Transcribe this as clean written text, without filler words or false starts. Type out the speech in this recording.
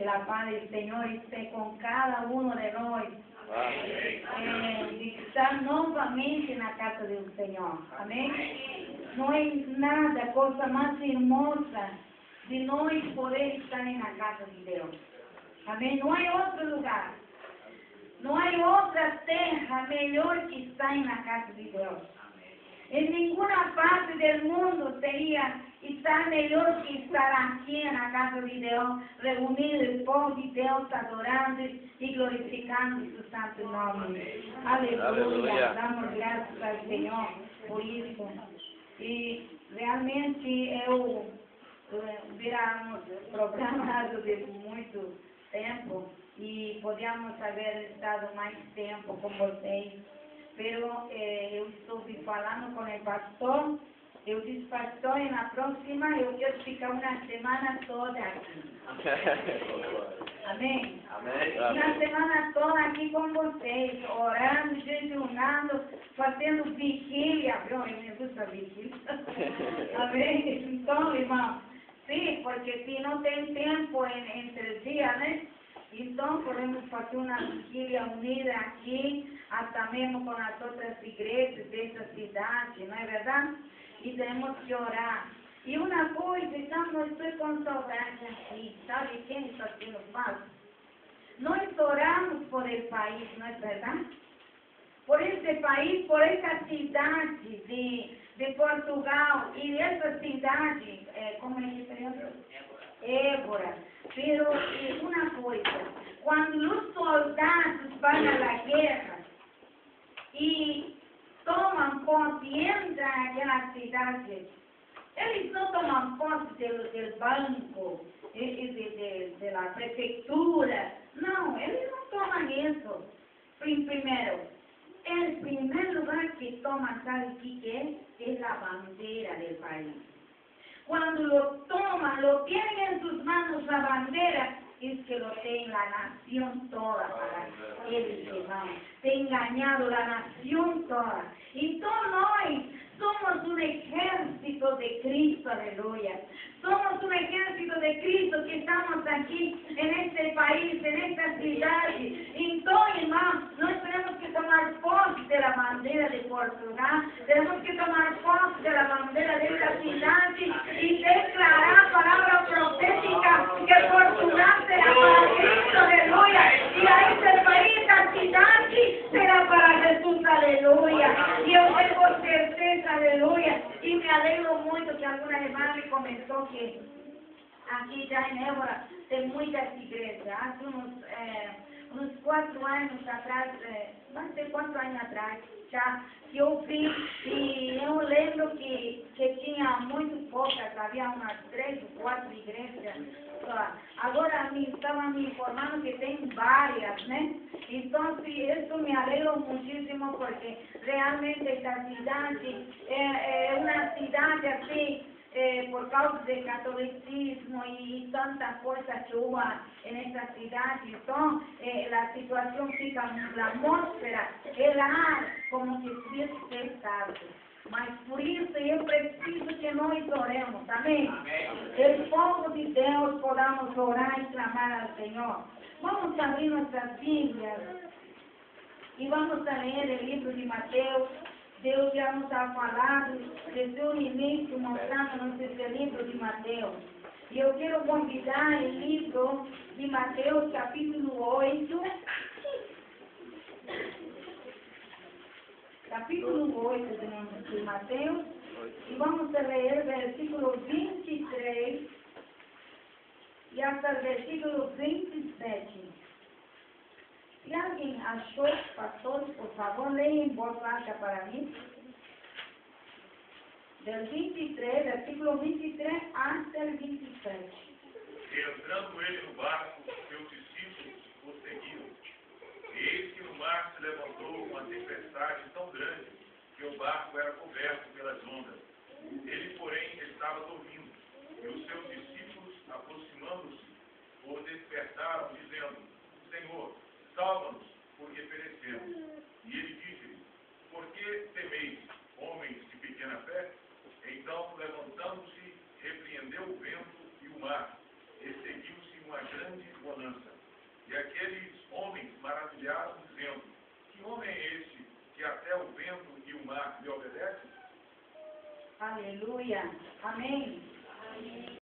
la paz del Señor esté con cada uno de nosotros. De estar novamente en la casa del Señor. Amén. No hay nada, cosa más hermosa de nós poder estar en la casa de Dios. Amén. No hay otro lugar. No hay otra terra mejor que estar en la casa de Dios. En ninguna parte del mundo sería estar mejor que estar aquí en la casa de Dios, reunido el pueblo de Dios, adorando y glorificando su santo nombre. Aleluya. Damos gracias al Señor por eso. E realmente eu viramos programado de muito tempo e podíamos haver estado mais tempo com vocês, pero eu estou falando com o pastor. Eu disse, pastor, na próxima eu quero ficar uma semana toda aqui. Amém? Amém. Uma semana toda aqui com vocês, orando, jejuando, fazendo vigília. Eu me gusta vigília. Amém? Então, irmão, sim, porque se não tem tempo entre os dias, né? Então, podemos fazer uma vigília unida aqui, até mesmo com as outras igrejas dessa cidade, não é verdade? E temos que orar. E uma coisa, então, nós estou com saudade aqui, sabe quem está sendo falso? Nós oramos por el país, não é verdade? Por esse país, por essa cidade de Portugal, e essa cidade, como é que se chama? Évora. Pero uma coisa, quando os soldados vão à guerra e tomam consciência daquela cidade, eles não tomam posse do banco, da prefeitura. Não, eles não tomam isso. Primeiro, el primer lugar que toman, ¿sabe qué es? Es la bandera del país. Cuando lo toman, lo tienen en sus manos la bandera, es que lo tiene la nación toda para ellos, hermano. Te ha engañado la nación toda. Y todos nosotros somos un ejército de Cristo, aleluya. Somos un ejército de Cristo que estamos aquí en este país, en esta ciudad. Entonces, hermano, nosotros tenemos que tomar posse de la bandera de Portugal, tenemos que tomar posse de la bandera de esta ciudad y declarar palabra profética que Portugal será para Cristo, aleluya. Y a este país, esta ciudad será para Jesús, aleluya. Y yo tengo certeza, aleluya. Y me alegro mucho que alguna hermana me comentó que aquí ya en Évora tem muitas igrejas. Hace uns 4 anos atrás, vai ser 4 anos atrás, já que eu vi, e eu lembro que tinha muito poucas, havia umas 3 ou 4 igrejas. Agora estavam me informando que tem várias, né? Então, isso me alegra muitíssimo, porque realmente esta cidade é uma cidade assim, por causa do catolicismo e tanta coisa que houve nessa cidade. Então, a situação fica, a atmosfera, el ar, como que estivesse pesado. Mas por isso eu preciso que nós oremos, amém? O povo de Deus podamos orar e clamar ao Senhor. Vamos abrir nossas Bíblias e vamos a ler o livro de Mateus. Deus já nos ha falado desde o início, mostrando-nos esse livro de Mateus. E eu quero convidar o livro de Mateus, capítulo 8. Capítulo 8 de Mateus. E vamos ler versículo 23 e até o versículo 27. Se alguém achou, pastores, por favor, leia em voz alta para mim. Del 23, versículo 23 até o 27. E entrando ele no barco, seus discípulos o seguiam. E eis que no mar se levantou uma tempestade tão grande que o barco era coberto pelas ondas. Ele, porém, estava dormindo. E os seus discípulos, aproximando-se, o despertaram, dizendo: Senhor, salva-nos, porque perecemos. E ele disse-lhes: Por que temeis, homens de pequena fé? Então, levantando-se, repreendeu o vento e o mar, e seguiu-se uma grande grande bonança. E aqueles homens maravilharam, dizendo: que homem é este que até o vento e o mar lhe obedecem? Aleluia. Amém.